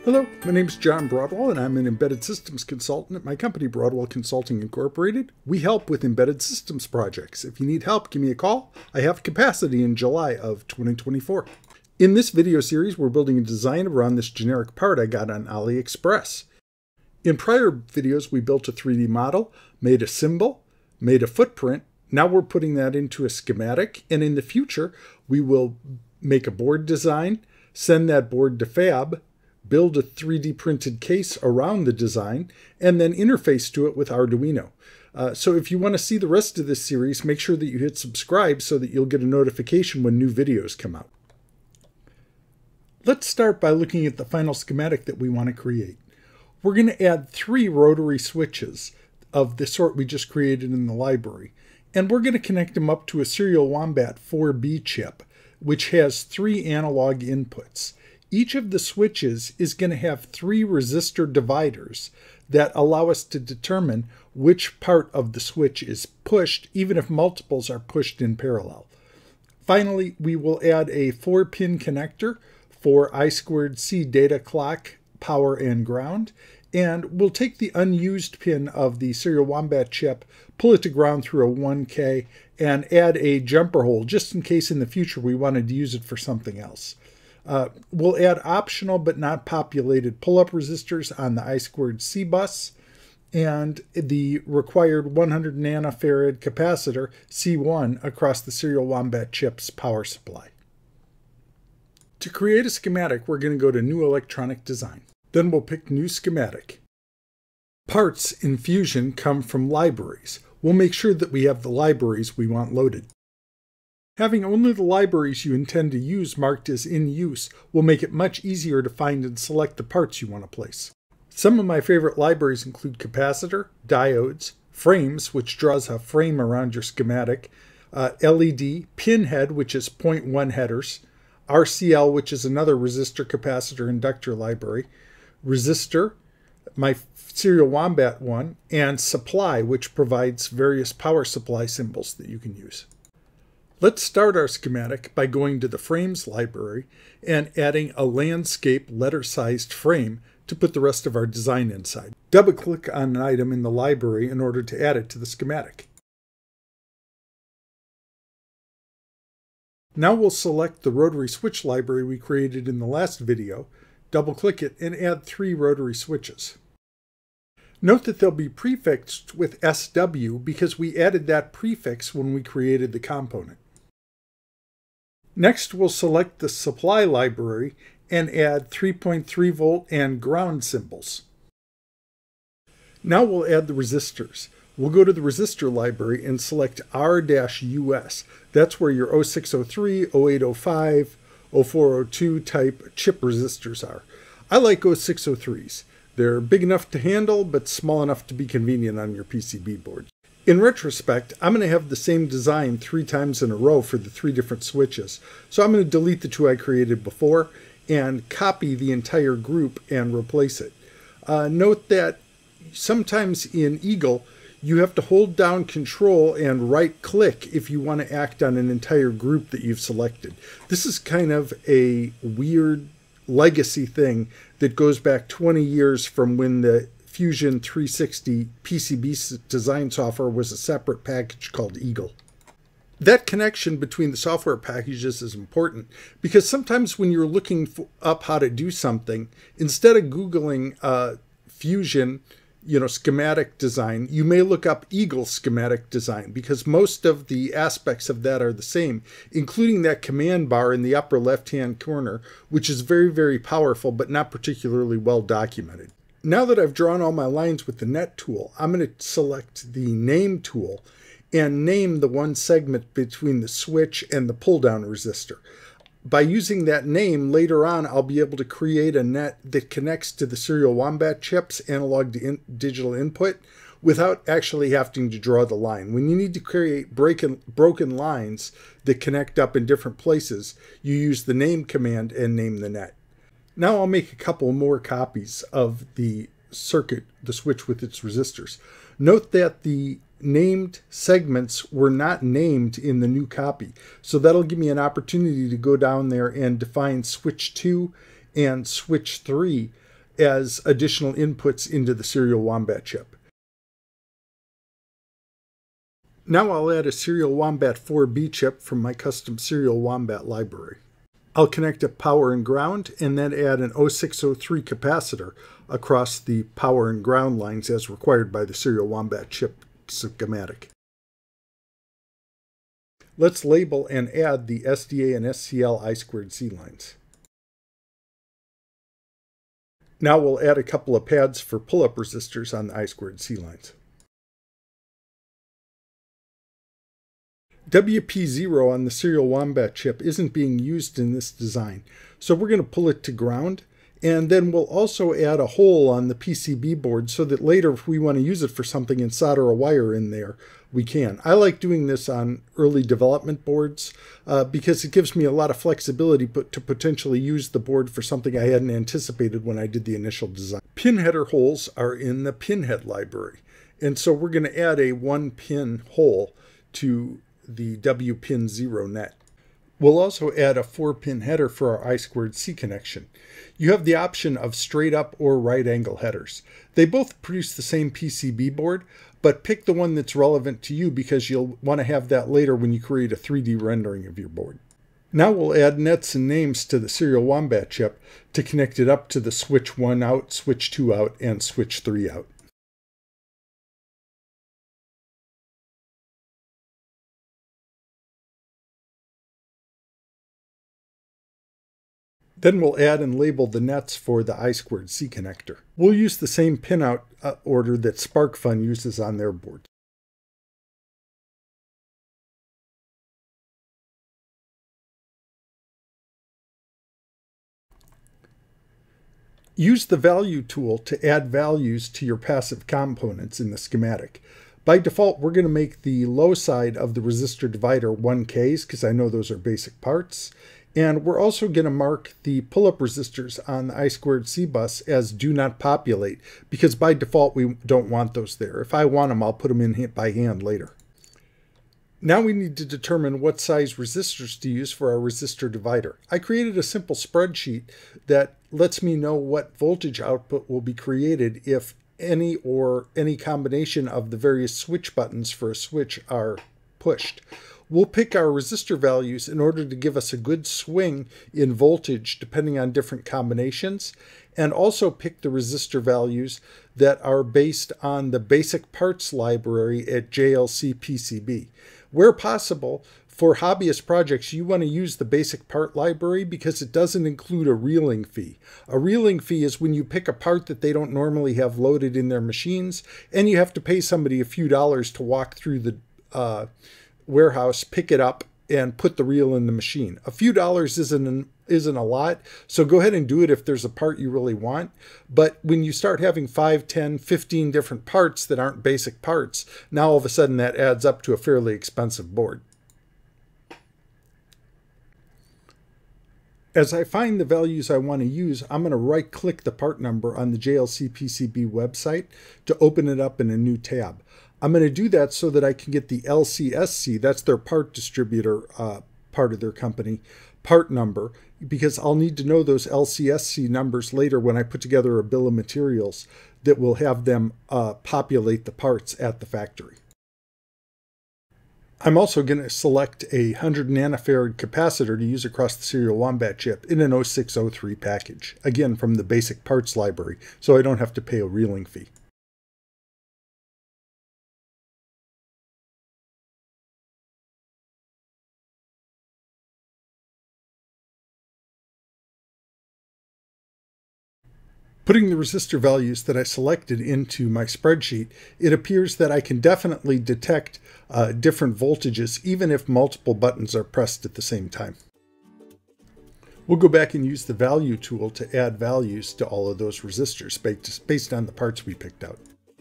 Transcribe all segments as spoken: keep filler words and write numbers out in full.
Hello, my name is John Broadwell and I'm an embedded systems consultant at my company Broadwell Consulting Incorporated. We help with embedded systems projects. If you need help, give me a call. I have capacity in July of twenty twenty-four. In this video series, we're building a design around this generic part I got on AliExpress. In prior videos, we built a three D model, made a symbol, made a footprint. Now we're putting that into a schematic, and in the future, we will make a board design, send that board to fab, build a three D printed case around the design, and then interface to it with Arduino. Uh, so if you want to see the rest of this series, make sure that you hit subscribe so that you'll get a notification when new videos come out. Let's start by looking at the final schematic that we want to create. We're going to add three rotary switches of the sort we just created in the library, and we're going to connect them up to a Serial Wombat four B chip, which has three analog inputs. Each of the switches is going to have three resistor dividers that allow us to determine which part of the switch is pushed, even if multiples are pushed in parallel. Finally, we will add a four pin connector for I squared C data clock, power, and ground. And we'll take the unused pin of the Serial Wombat chip, pull it to ground through a one K, and add a jumper hole just in case in the future we wanted to use it for something else. Uh, we'll add optional but not populated pull-up resistors on the I squared C bus and the required one hundred nanofarad capacitor C one across the Serial Wombat chip's power supply. To create a schematic, we're going to go to New Electronic Design. Then we'll pick New Schematic. Parts in Fusion come from libraries. We'll make sure that we have the libraries we want loaded. Having only the libraries you intend to use marked as in use will make it much easier to find and select the parts you want to place. Some of my favorite libraries include capacitor, diodes, frames, which draws a frame around your schematic, uh, L E D, pinhead, which is zero point one headers, R C L, which is another resistor, capacitor, inductor library, resistor, my Serial Wombat one, and supply, which provides various power supply symbols that you can use. Let's start our schematic by going to the Frames library and adding a landscape letter-sized frame to put the rest of our design inside. Double-click on an item in the library in order to add it to the schematic. Now we'll select the rotary switch library we created in the last video, double-click it, and add three rotary switches. Note that they'll be prefixed with S W because we added that prefix when we created the component. Next, we'll select the supply library and add three point three volt and ground symbols. Now we'll add the resistors. We'll go to the resistor library and select R U S. That's where your oh six oh three, oh eight oh five, oh four oh two type chip resistors are. I like oh six oh threes. They're big enough to handle, but small enough to be convenient on your P C B board. In retrospect, I'm going to have the same design three times in a row for the three different switches. So I'm going to delete the two I created before and copy the entire group and replace it. Uh, note that sometimes in Eagle, you have to hold down Control and right click if you want to act on an entire group that you've selected. This is kind of a weird legacy thing that goes back twenty years from when the Fusion three sixty P C B design software was a separate package called Eagle. That connection between the software packages is important because sometimes when you're looking up how to do something, instead of Googling uh, Fusion, you know, schematic design, you may look up Eagle schematic design because most of the aspects of that are the same, including that command bar in the upper left-hand corner, which is very, very powerful, but not particularly well documented. Now that I've drawn all my lines with the Net tool, I'm going to select the Name tool and name the one segment between the switch and the pull-down resistor. By using that name, later on, I'll be able to create a net that connects to the Serial Wombat chip's analog to in digital input without actually having to draw the line. When you need to create breaking, broken lines that connect up in different places, you use the name command and name the net. Now I'll make a couple more copies of the circuit, the switch with its resistors. Note that the named segments were not named in the new copy, so that'll give me an opportunity to go down there and define switch two and switch three as additional inputs into the Serial Wombat chip. Now I'll add a Serial Wombat four B chip from my custom Serial Wombat library. I'll connect a power and ground and then add an oh six oh three capacitor across the power and ground lines as required by the Serial Wombat chip schematic. Let's label and add the S D A and S C L I two C lines. Now we'll add a couple of pads for pull-up resistors on the I two C lines. W P zero on the Serial Wombat chip isn't being used in this design, so we're going to pull it to ground, and then we'll also add a hole on the P C B board so that later if we want to use it for something and solder a wire in there, we can. I like doing this on early development boards uh, because it gives me a lot of flexibility to potentially use the board for something I hadn't anticipated when I did the initial design. Pin header holes are in the pinhead library, and so we're going to add a one pin hole to the W pin zero net. We'll also add a four pin header for our I two C connection. You have the option of straight up or right angle headers. They both produce the same P C B board, but pick the one that's relevant to you because you'll want to have that later when you create a three D rendering of your board. Now we'll add nets and names to the Serial Wombat chip to connect it up to the switch one out, switch two out, and switch three out. Then we'll add and label the nets for the I two C connector. We'll use the same pinout uh, order that SparkFun uses on their board. Use the value tool to add values to your passive components in the schematic. By default, we're going to make the low side of the resistor divider one Ks because I know those are basic parts. And we're also going to mark the pull-up resistors on the I two C bus as do not populate because by default we don't want those there. If I want them, I'll put them in by hand later. Now we need to determine what size resistors to use for our resistor divider. I created a simple spreadsheet that lets me know what voltage output will be created if any or any combination of the various switch buttons for a switch are pushed. We'll pick our resistor values in order to give us a good swing in voltage depending on different combinations, and also pick the resistor values that are based on the basic parts library at J L C P C B. Where possible, for hobbyist projects, you want to use the basic part library because it doesn't include a reeling fee. A reeling fee is when you pick a part that they don't normally have loaded in their machines, and you have to pay somebody a few dollars to walk through the uh, warehouse, pick it up, and put the reel in the machine. A few dollars isn't an, isn't a lot, so go ahead and do it if there's a part you really want. But when you start having five, ten, fifteen different parts that aren't basic parts, now all of a sudden that adds up to a fairly expensive board. As I find the values I want to use, I'm going to right-click the part number on the J L C P C B website to open it up in a new tab. I'm going to do that so that I can get the L C S C, that's their part distributor uh, part of their company, part number, because I'll need to know those L C S C numbers later when I put together a bill of materials that will have them uh, populate the parts at the factory. I'm also going to select a one hundred nanofarad capacitor to use across the Serial Wombat chip in an oh six oh three package, again from the basic parts library, so I don't have to pay a reeling fee. Putting the resistor values that I selected into my spreadsheet, it appears that I can definitely detect uh, different voltages even if multiple buttons are pressed at the same time. We'll go back and use the value tool to add values to all of those resistors based on the parts we picked out.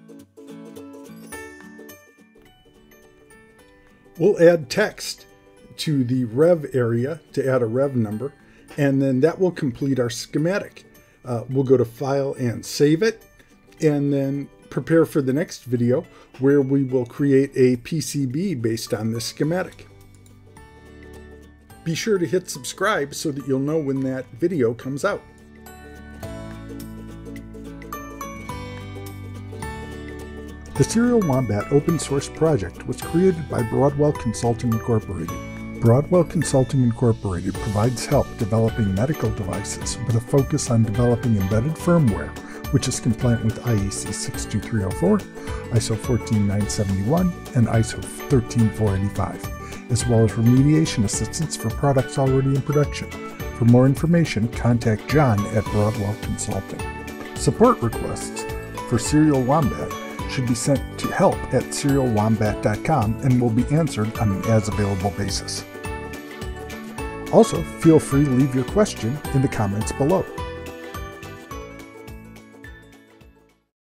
We'll add text to the rev area to add a rev number, and then that will complete our schematic. Uh, we'll go to File and save it, and then prepare for the next video where we will create a P C B based on this schematic. Be sure to hit subscribe so that you'll know when that video comes out. The Serial Wombat open source project was created by Broadwell Consulting Incorporated. Broadwell Consulting Incorporated provides help developing medical devices with a focus on developing embedded firmware, which is compliant with I E C six two three oh four, I S O fourteen nine seventy-one, and I S O thirteen four eighty-five, as well as remediation assistance for products already in production. For more information, contact John at Broadwell Consulting. Support requests for Serial Wombat should be sent to help at serial wombat dot com and will be answered on an as-available basis. Also, feel free to leave your question in the comments below.